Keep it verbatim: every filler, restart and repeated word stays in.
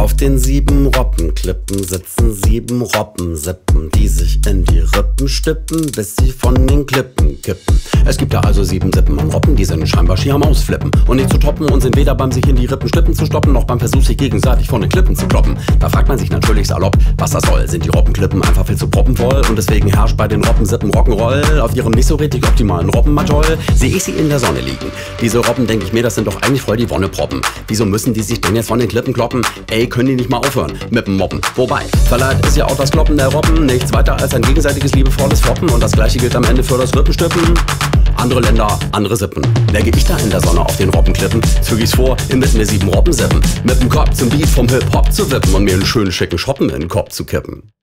Auf den sieben Robbenklippen sitzen sieben Robbensippen, die sich in die Rippen stippen, bis sie von den Klippen kippen. Es gibt da also sieben Sippen am Robben, die sind scheinbar schier am Ausflippen und nicht zu toppen und sind weder beim sich in die Rippen stippen zu stoppen, noch beim Versuch sich gegenseitig von den Klippen zu kloppen. Da fragt man sich natürlich salopp, was das soll. Sind die Robbenklippen einfach viel zu proppenvoll und deswegen herrscht bei den Robbensippen Rock'n'Roll? Auf ihrem nicht so richtig optimalen Robbenmatoll sehe ich sie in der Sonne liegen. Diese Robben, denke ich mir, das sind doch eigentlich voll die Wonneproppen. Wieso müssen die sich denn jetzt von den Klippen kloppen? Ey, können die nicht mal aufhören mit dem Mobben? Wobei, vielleicht ist ja auch das Kloppen der Robben nichts weiter als ein gegenseitiges liebevolles Foppen und das gleiche gilt am Ende für das Rippenstippen. Andere Länder, andere Sippen. Läge ich da in der Sonne auf den Robbenklippen, züg ich's vor, inmitten der sieben Robbensippen, mit dem Kopf zum Beat vom Hip-Hop zu wippen und mir einen schönen schicken Schoppen in den Kopf zu kippen.